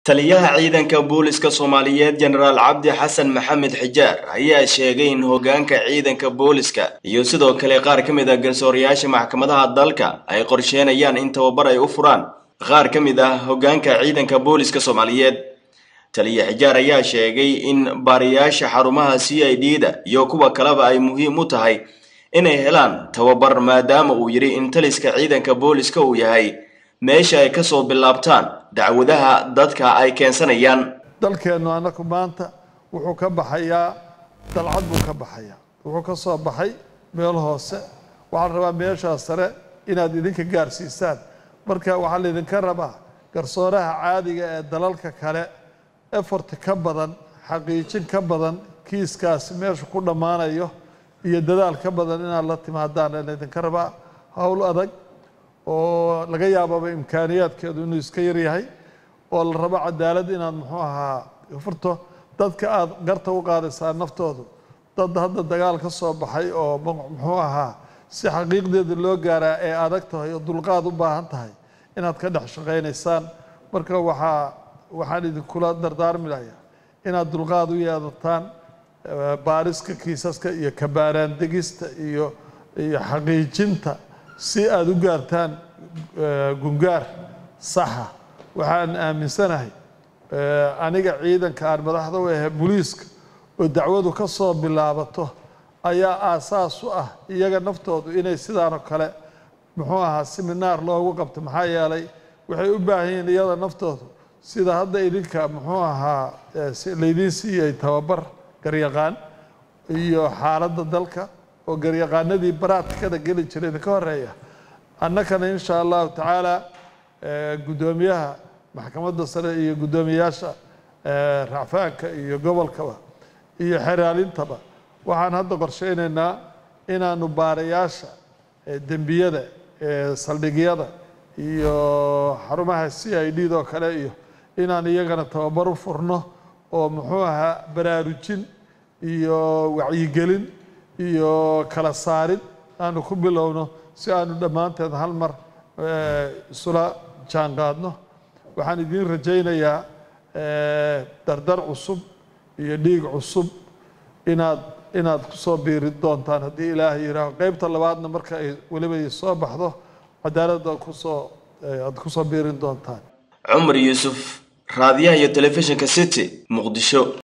taliyaha ciidanka booliska Soomaaliyeed General Cabdi Xasan Maxamed Xijaar ayaa sheegay in hoggaanka ciidanka booliska iyo sidoo kale qaar ka mid ah garsoorayaasha maxkamadaha dalka ay qorsheynayaan in tababar ay u furaan qaar ka mid ah hoggaanka ciidanka booliska Soomaaliyeed. Taliyaha Xijaar ayaa sheegay in baariyaasha xarumaha CID-da iyo kuwa kaleba ay muhiim u tahay inay helaan tababar maadaama uu yiri in taliska ciidanka booliska uu yahay meesha ay ka soo bilaabtaan dacwadaha dadka ay keensanayaan. dalkeenu anaku maanta wuxuu ka baxayaa dalcad buu ka baxayaa wuxuu ka soo baxay meel hoose waxaan rabaa meesha sare inaad idinka gaarsiisaan marka waxa la idinka rabaa garsooraha caadiga ee dalalka kale effort ka badan xaqiijin ka badan kiiskaas meesha ku dhamaanayo iyo dadaal ka badan inaad la timaadaan la idinka rabaa hawl adag oo laga yaabo imkaaniyaadkeedu inuu iska yar yahay oo la rabo cadaalad inaad muxuu ahaa furto dadka aad garta u qaadaysaa naftoodu dad hadda dagaal ka soo baxay oo muxuu ahaa si xaqiiqdeeda loo gaaraa ee adag tahay oo dulqaad u baahan tahay inaad ka dhex shaqaynaysaan marka waxaan idinkula dardaarmi lahaa inaad dulqaad u yeelataan baariska kiisaska iyo kabaaraan degista iyo xaqiijinta si aad u gaartaan gungaar saxa waxaan aaminsanahay aniga ciidanka aan madaxda u ahay booliiska oo dacwadu ka soo bilaabato ayaa aasaas u ah iyaga naftoodu inay sidaan oo kale muxuu ahaa seminar loogu qabto maxaa yeelay waxay u baahan yihiin iyada naftoodu sida hadda idinka muxuu ahaa leydin siiyay tababar garyaqaan iyo xaaladda dalka oo garyaqaanadii baraadkada geli jiray ka horeeya annakana insha Allah taala gudoomiyaha maxkamadda sare iyo gudoomiyaasha raafaanka iyo gobolkaba iyo xeraalintaba waxaan hadda qorsheynaynaa inaanu baarayaasha dambiyada saldhigyada iyo xarumaha CID-da kale iyo inaan iyagana tababar u furno oo muxuu ahaa baraarujin iyo wacyigelin iyo kala saarid aanu ku bilowno si aanu dhammaanteed hal mar isula jaanqaadno waxaan idin rajaynayaa dardar cusub iyo dhiig cusub inaad ku soo biiri doontaan haddii ilaahay yiraaho qaybta labaadna marka ay waliba soo baxdo cadaaladda aad ku soo biirin doontaan. Umar Yusuf, raadiyaha iyo telefishinka City, Muqdisho.